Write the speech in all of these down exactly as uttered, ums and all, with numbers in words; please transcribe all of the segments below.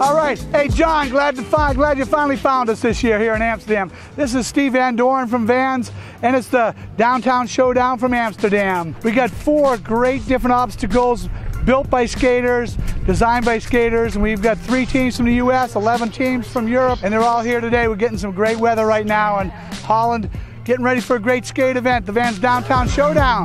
All right. Hey, John, glad to find, glad you finally found us this year here in Amsterdam. This is Steve Van Doren from Vans, and it's the Downtown Showdown from Amsterdam. We got four great different obstacles built by skaters, designed by skaters, and we've got three teams from the U S, eleven teams from Europe, and they're all here today. We're getting some great weather right now in Holland, getting ready for a great skate event, the Vans Downtown Showdown.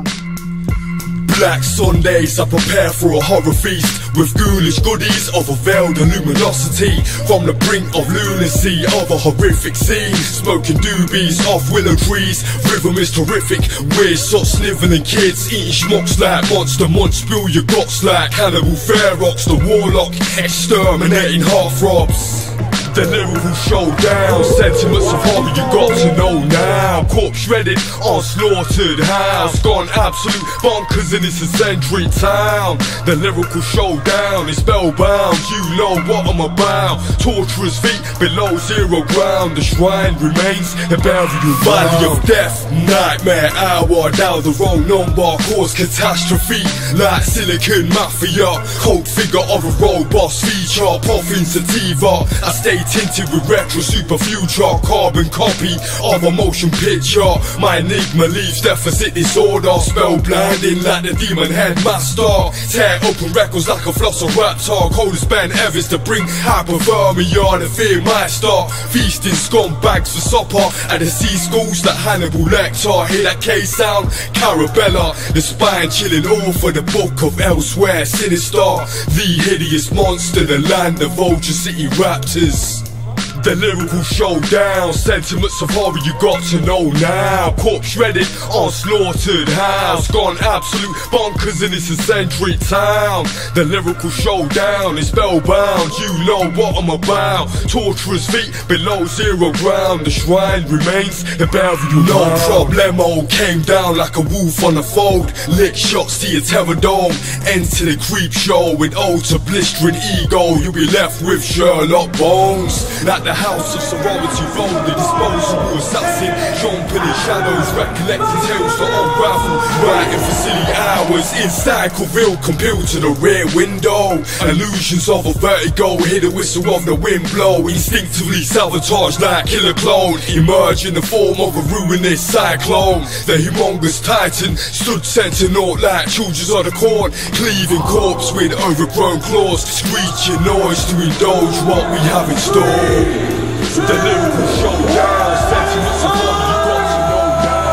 Black Sundays, I prepare for a horror feast with ghoulish goodies of a veiled luminosity. From the brink of lunacy of a horrific scene, smoking doobies off willow trees. Rhythm is terrific, weird sort sniveling kids eating schmucks like Monster Munch. Spill your guts like Hannibal Ferox, the warlock exterminating heartthrobs. The lyrical showdown, sentiments of horror you got to know now. Corpse shredded on slaughtered house, gone absolute bonkers in this eccentric town. The lyrical showdown is spellbound, you know what I'm about. Torturous feet below zero ground, the shrine remains the burial valley of death. Nightmare hour, dial the wrong number, cause catastrophe like Silicon Mafia. Cold figure of a road boss feature, puffing sativa. I stay tinted with retro super future, carbon copy of a motion picture. My enigma leaves deficit disorder, spell blinding like the demon headmaster. Tear open records like a velociraptor, coldest band ever to bring hypothermia. The fear might start feasting scumbags for supper at the sea schools like Hannibal Lecter. Hear that K sound, Carabella, the spine chilling all for the book of Elsewhere. Sinister, the hideous monster, the land of Vulture City Raptors. The lyrical showdown, sentiments of horror you got to know now. Corpse shredded on slaughtered house, gone absolute bonkers in this eccentric town. The lyrical showdown is spellbound, you know what I'm about. Torturous feet below zero ground, the shrine remains the burial. No problemo, came down like a wolf on a fold. Lick shots to your terror dome, enter the creep show with ode to blistering ego. You'll be left with Sherlock Bones, like the house of sorority roll, the disposable assassin, jumping in shadows, recollecting tales to unravel, writing for silly hours inside Corville, compelled to the rear window. Illusions of a vertigo, hear the whistle of the wind blow, instinctively sabotage like killer clone, emerge in the form of a ruinous cyclone. The humongous titan stood sentinel like children of the corn, cleaving corpse with overgrown claws, screeching noise to indulge what we have in store. The lyrical showdown, sentiments of what you got to know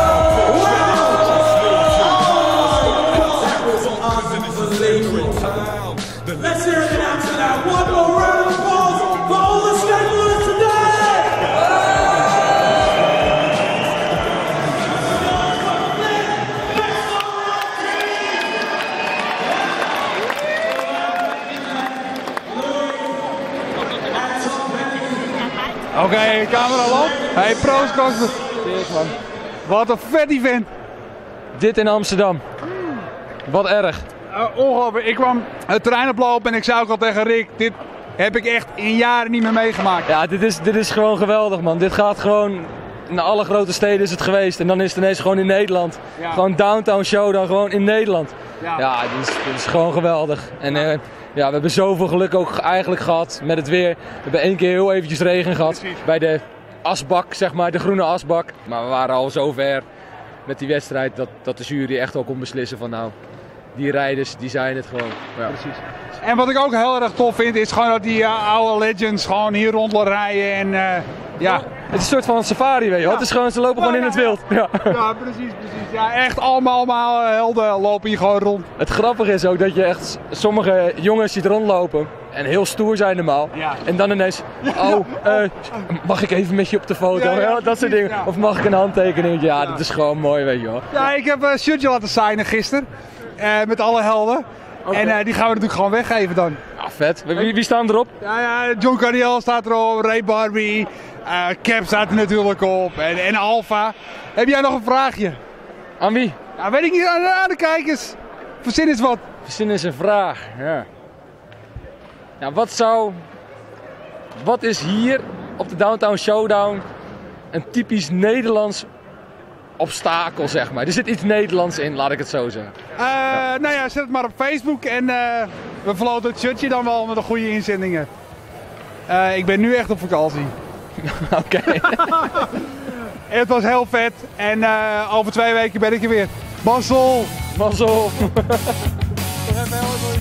now. Let's hear it in Amsterdam. One more round of applause for all the skateboarders today! Oké, okay, camera op. Hey, proost, Koster. Cheers, man. Wat een vet event. Dit in Amsterdam. Wat erg. Uh, ongelooflijk. Ik kwam het terrein oplopen en ik zei ook al tegen Rick, dit heb ik echt in jaren niet meer meegemaakt. Ja, dit is, dit is gewoon geweldig, man. Dit gaat gewoon, naar alle grote steden is het geweest en dan is het ineens gewoon in Nederland. Ja. Gewoon Downtown Showdown, gewoon in Nederland. Ja, ja dit, is, dit is gewoon geweldig. En uh, ja, we hebben zoveel geluk ook eigenlijk gehad met het weer. We hebben één keer heel eventjes regen gehad. Precies. Bij de asbak, zeg maar, de groene asbak. Maar we waren al zo ver met die wedstrijd dat, dat de jury echt al kon beslissen van nou, die rijders die zijn het gewoon. Ja. Precies. En wat ik ook heel erg tof vind is gewoon dat die uh, oude legends gewoon hier rond rijden en uh, ja. Het is een soort van safari, weet je wel. Ja. Het is gewoon, ze lopen ja, gewoon in het wild. Ja, ja precies, precies. Ja, echt allemaal, allemaal helden lopen hier gewoon rond. Het grappige is ook dat je echt sommige jongens ziet rondlopen en heel stoer zijn normaal. Ja. En dan ineens, oh, uh, mag ik even met je op de foto? Ja, ja, dat precies, soort dingen. Ja. Of mag ik een handtekening? Ja, ja, dat is gewoon mooi, weet je wel. Ja, ik heb een shirtje laten signen gisteren. Uh, met alle helden. Okay. En uh, die gaan we natuurlijk gewoon weggeven dan. Ah, vet. Wie, wie staan erop? Ja, ja, John Cardiel staat erop, Ray Barbie, uh, Cap staat er natuurlijk op en, en Alpha. Heb jij nog een vraagje? Aan wie? Ja, weet ik niet, aan, aan de kijkers. Verzin eens wat. Verzin eens een vraag, ja. Ja, wat zou... Wat is hier op de Downtown Showdown een typisch Nederlands obstakel, zeg maar? Er zit iets Nederlands in, laat ik het zo zeggen. Uh, ja. Nou ja, zet het maar op Facebook en uh, we verloten het shirtje dan wel met een goede inzendingen. Uh, ik ben nu echt op vakantie. Oké. Okay. Het was heel vet en uh, over twee weken ben ik er weer. Mazzel! Mazzel! Nog even helemaal